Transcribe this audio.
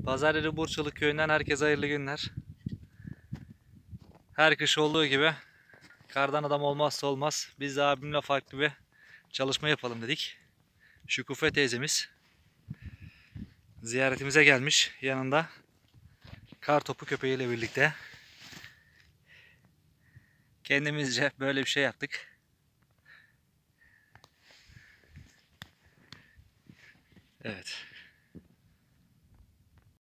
Pazarları Burçalık köyünden herkese hayırlı günler. Her kış olduğu gibi kardan adam olmazsa olmaz. Biz de abimle farklı bir çalışma yapalım dedik. Şükufe teyzemiz ziyaretimize gelmiş. Yanında kar topu köpeğiyle birlikte. Kendimizce böyle bir şey yaptık. Evet.